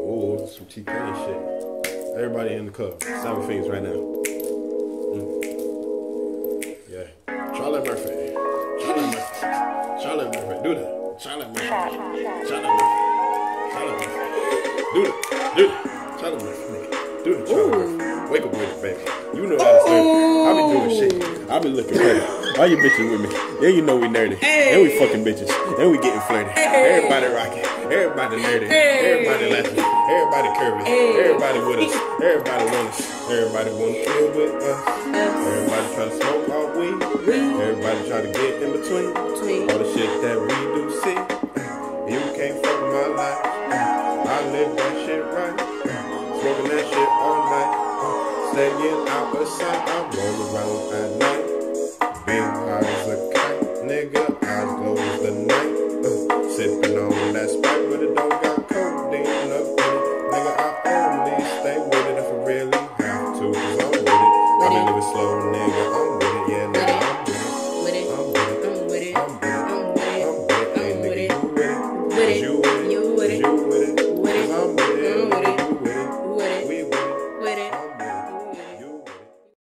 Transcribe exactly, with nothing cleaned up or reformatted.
Ooh, some T K and shit. Everybody in the club. Seven fingers right now. Mm. Yeah. Charlie Murphy. Charlie Murphy. Charlie Murphy. Do that. Charlie Murphy. Charlie Murphy. Charlie Murphy. Do that. Do that. Charlie Murphy. Do the Charlie Murphy. Wake up with it, baby. You know how to do it. I be doing shit. I be looking pretty. Why you bitches with me? Yeah, you know we nerdy. And we fucking bitches. And we getting flirty. Everybody rocking. Everybody nerdy. Everybody laughing. Everybody curvy. Everybody with us. Everybody want us. Everybody want to chill with us. Everybody try to smoke all weed. Everybody try to get in between. All the shit that we do see. You can't fuck with my life. I live that shit right. Smoking that shit all night. Staying out of sight. I roll around at night. Being high as a kite. Nigga, eyes glow as the night. Uh, sipping on that Sprite, but it don't got codeine up in it. Nigga, I only stay with it if I really have to, cause I'm with it. I been living slow, nigga, I'm with it, yeah, nigga, I'm with it.